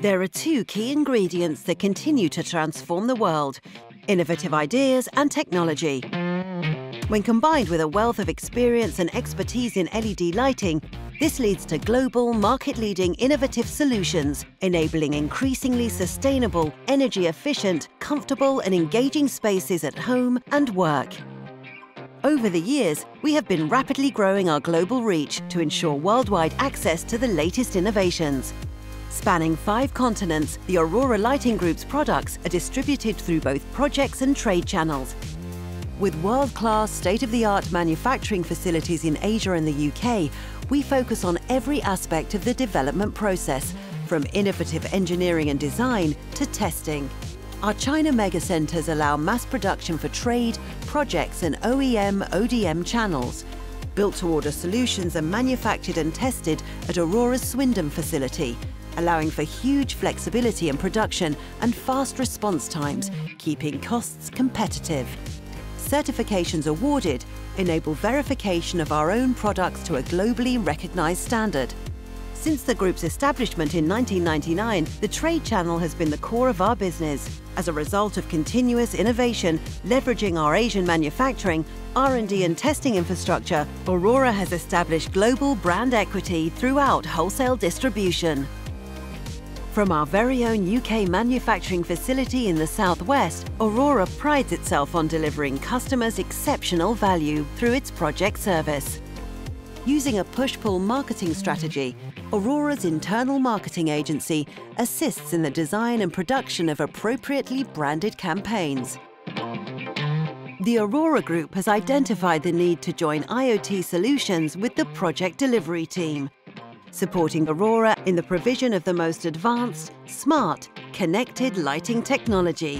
There are two key ingredients that continue to transform the world: innovative ideas and technology. When combined with a wealth of experience and expertise in LED lighting, this leads to global, market-leading innovative solutions, enabling increasingly sustainable, energy-efficient, comfortable and engaging spaces at home and work. Over the years, we have been rapidly growing our global reach to ensure worldwide access to the latest innovations. Spanning 5 continents, the Aurora Lighting Group's products are distributed through both projects and trade channels. With world-class, state-of-the-art manufacturing facilities in Asia and the UK, we focus on every aspect of the development process, from innovative engineering and design to testing. Our China megacenters allow mass production for trade, projects and OEM/ODM channels. Built-to-order solutions are manufactured and tested at Aurora's Swindon facility, allowing for huge flexibility in production and fast response times, keeping costs competitive. Certifications awarded enable verification of our own products to a globally recognized standard. Since the group's establishment in 1999, the trade channel has been the core of our business. As a result of continuous innovation, leveraging our Asian manufacturing, R&D and testing infrastructure, Aurora has established global brand equity throughout wholesale distribution. From our very own UK manufacturing facility in the southwest, Aurora prides itself on delivering customers exceptional value through its project service. Using a push-pull marketing strategy, Aurora's internal marketing agency assists in the design and production of appropriately branded campaigns. The Aurora Group has identified the need to join IoT solutions with the project delivery team, supporting Aurora in the provision of the most advanced, smart, connected lighting technology.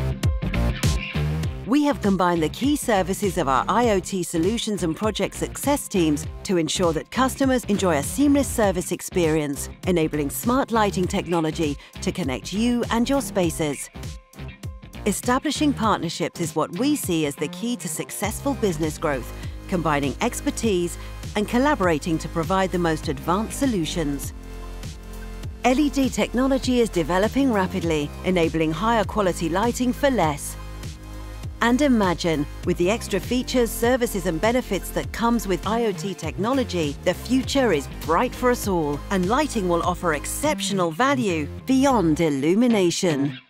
We have combined the key services of our IoT solutions and project success teams to ensure that customers enjoy a seamless service experience, enabling smart lighting technology to connect you and your spaces. Establishing partnerships is what we see as the key to successful business growth, combining expertise and collaborating to provide the most advanced solutions. LED technology is developing rapidly, enabling higher quality lighting for less. And imagine, with the extra features, services and benefits that comes with IoT technology, the future is bright for us all, and lighting will offer exceptional value beyond illumination.